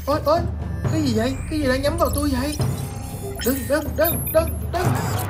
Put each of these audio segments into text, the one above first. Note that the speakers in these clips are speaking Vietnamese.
Ôi ôi, cái gì vậy? Cái gì đang nhắm vào tôi vậy? Đừng đừng đừng đừng đừng.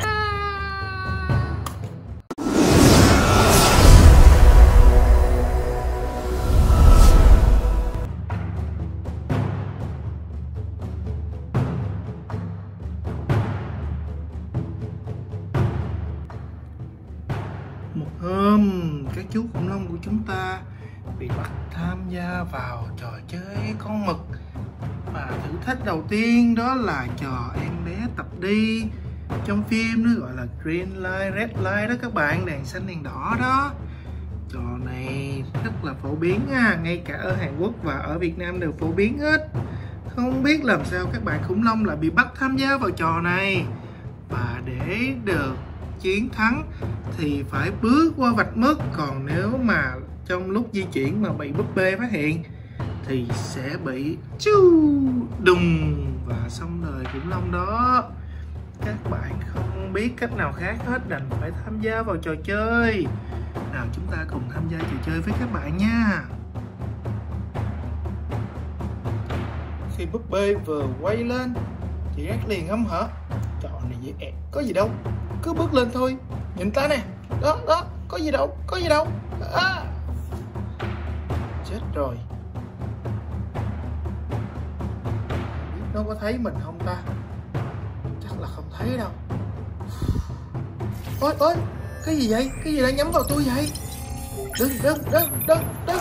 Một hôm, các chú khủng long của chúng ta bị bắt tham gia vào trò chơi con mực. Và thử thách đầu tiên đó là trò em bé tập đi. Trong phim nó gọi là green light, red light đó các bạn, đèn xanh đèn đỏ đó. Trò này rất là phổ biến ha, ngay cả ở Hàn Quốc và ở Việt Nam đều phổ biến hết. Không biết làm sao các bạn khủng long lại bị bắt tham gia vào trò này. Và để được chiến thắng thì phải bước qua vạch mứt. Còn nếu mà trong lúc di chuyển mà bị búp bê phát hiện thì sẽ bị đùng và xong đời khủng long đó. Các bạn không biết cách nào khác hết, đành phải tham gia vào trò chơi. Nào chúng ta cùng tham gia trò chơi với các bạn nha. Khi búp bê vừa quay lên thì Rex liền hăm hở: trò này dễ ẹt, có gì đâu, cứ bước lên thôi, nhìn ta nè, đó đó, có gì đâu, có gì đâu. Chết rồi, biết nó có thấy mình không ta? Chắc là không thấy đâu. Ôi ôi, cái gì vậy? Cái gì đang nhắm vào tôi vậy? Đừng đừng đừng đừng đừng.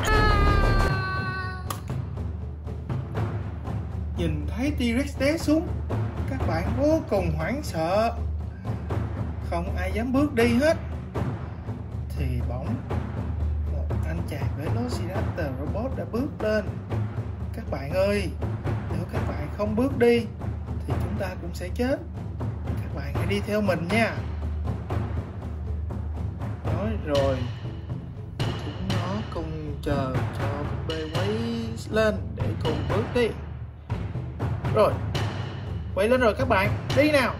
Nhìn thấy T-Rex té xuống, các bạn vô cùng hoảng sợ, không ai dám bước đi hết. Thì bỗng một anh chàng Velociraptor robot đã bước lên. Các bạn ơi, nếu các bạn không bước đi thì chúng ta cũng sẽ chết. Các bạn hãy đi theo mình nha. Nói rồi, chúng nó cùng chờ cho búp bê quay lên để cùng bước đi. Rồi, quay lên rồi các bạn, đi nào.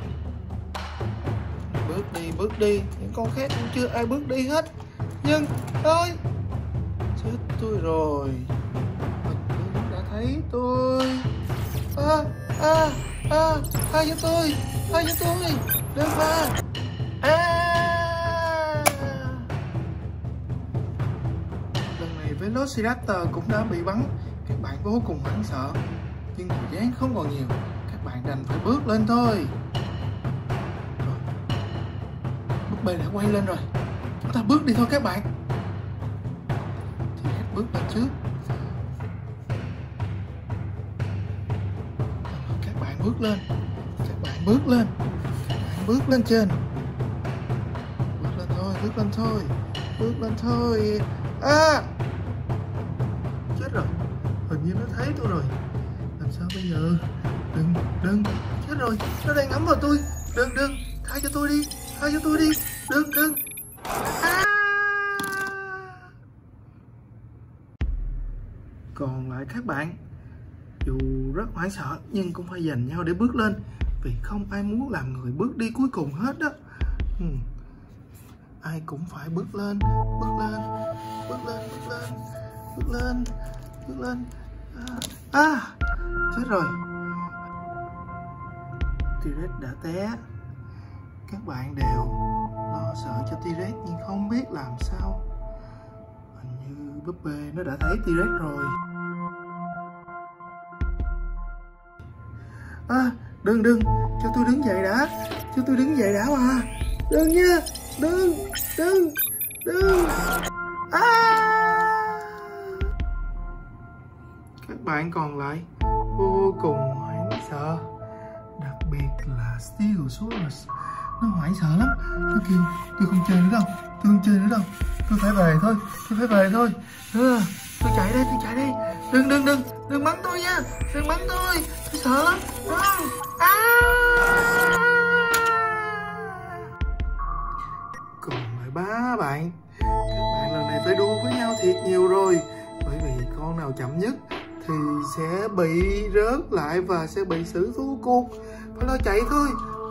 Bước đi, những con khác cũng chưa ai bước đi hết. Nhưng, ơi, chết tôi rồi. Thật tôi đã thấy tôi. Tha cho tôi, đừng mà. Lần này Velociraptor cũng đã bị bắn. Các bạn vô cùng hoảng sợ, nhưng thời gian không còn nhiều, các bạn đành phải bước lên thôi. Rồi, búp bê đã quay lên rồi, chúng ta bước đi thôi các bạn. Thì Rex bước lên trước. Các bạn bước lên, các bạn bước lên, các bạn bước lên trên. Bước lên thôi, bước lên thôi, bước lên thôi. Chết rồi, hình như nó thấy tôi rồi. Làm sao bây giờ? Đừng, chết rồi, nó đang ngắm vào tôi. Đừng, tha cho tôi đi, đừng. Còn lại các bạn, dù rất hoảng sợ nhưng cũng phải giành nhau để bước lên, vì không ai muốn làm người bước đi cuối cùng hết đó. Ai cũng phải bước lên. Chết rồi, T-Rex đã té. Các bạn đều lo sợ cho T-Rex nhưng không biết làm sao. Hình như búp bê nó đã thấy T-Rex rồi. Đừng, cho tôi đứng dậy đã, mà. Đừng nha, đừng. Các bạn còn lại vô cùng hoảng sợ, đặc biệt là Stegosaurus. Nó hoảng sợ lắm. Nó kêu tôi không chơi nữa đâu, tôi phải về thôi. Tôi chạy đây. Đừng bắn tôi nha, tôi sợ lắm. Còn lại 3 bạn. Các bạn lần này phải đua với nhau thiệt nhiều rồi, bởi vì con nào chậm nhất thì sẽ bị rớt lại và sẽ bị xử thua cuộc. Phải lo chạy thôi.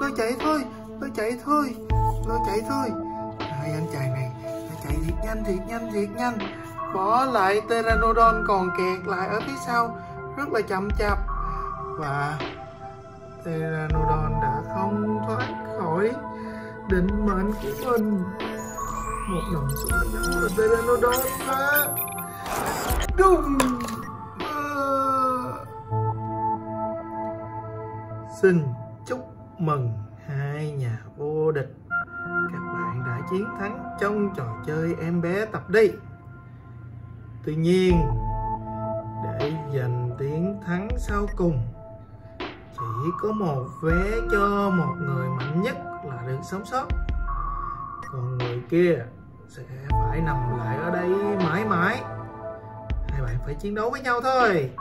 Hai anh chàng này phải chạy thiệt nhanh. Bỏ lại Pteranodon còn kẹt lại ở phía sau. rất là chậm chạp và Pteranodon đã không thoát khỏi định mệnh của mình. Một đồng xuống là Pteranodon và đùng. Xin chúc mừng hai nhà vô địch. Các bạn đã chiến thắng trong trò chơi Em Bé Tập Đi. Tuy nhiên, để giành chiến thắng sau cùng, chỉ có một vé cho một người mạnh nhất là được sống sót. Còn người kia sẽ phải nằm lại ở đây mãi mãi. Hai bạn phải chiến đấu với nhau thôi.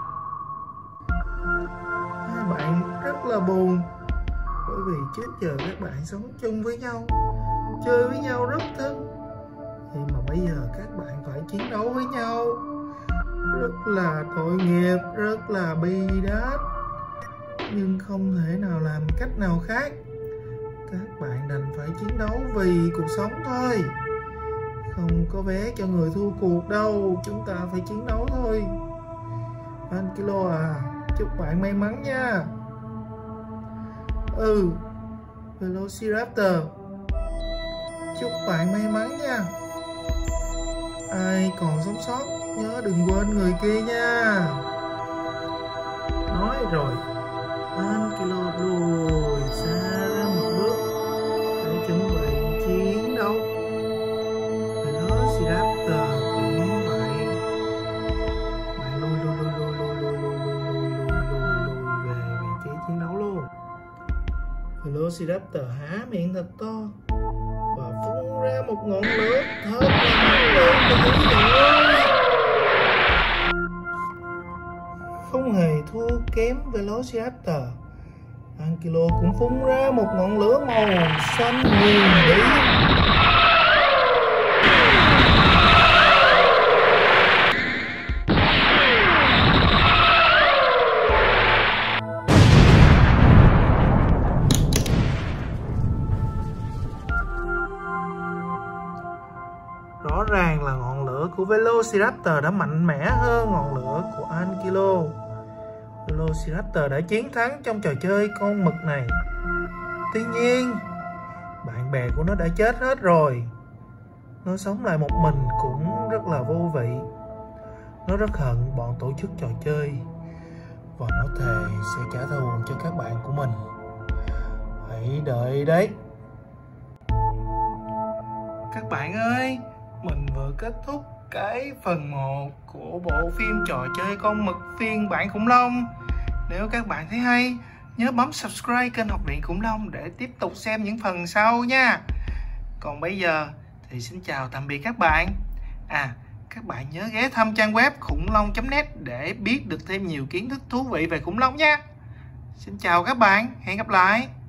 Hai bạn rất là buồn, bởi vì trước giờ các bạn sống chung với nhau, chơi với nhau rất thân. Nhưng mà bây giờ các bạn phải chiến đấu với nhau, rất là tội nghiệp, rất là bi đát. Nhưng không thể nào làm cách nào khác. Các bạn đành phải chiến đấu vì cuộc sống thôi. Không có vé cho người thua cuộc đâu. Chúng ta phải chiến đấu thôi. Ankilo à, chúc bạn may mắn nha. Velociraptor, chúc bạn may mắn nha. Ai còn sống sót nhớ đừng quên người kia nha. Nói rồi, Ankilo lùi xa ra một bước để chuẩn bị chiến đấu. Velociraptor cũng vậy. Bạn lùi về vị trí chiến đấu luôn. Velociraptor há miệng thật to và phun ra một ngọn lửa thật là mạnh lên từ dữ dội. Không hề thua kém Velociraptor, Ankilo cũng phun ra một ngọn lửa màu xanh huyền bí. Rõ ràng là ngọn lửa của Velociraptor đã mạnh mẽ hơn ngọn lửa của Ankilo. Velociraptor đã chiến thắng trong trò chơi con mực này. Tuy nhiên, bạn bè của nó đã chết hết rồi. Nó sống lại một mình cũng rất là vô vị. Nó rất hận bọn tổ chức trò chơi và nó thề sẽ trả thù cho các bạn của mình. Hãy đợi đấy. Các bạn ơi, mình vừa kết thúc cái phần 1 của bộ phim trò chơi con mực phiên bản khủng long. Nếu các bạn thấy hay, nhớ bấm subscribe kênh Học Viện Khủng Long để tiếp tục xem những phần sau nha. Còn bây giờ thì xin chào tạm biệt các bạn. Các bạn nhớ ghé thăm trang web khủng long.net để biết được thêm nhiều kiến thức thú vị về khủng long nha. Xin chào các bạn, hẹn gặp lại.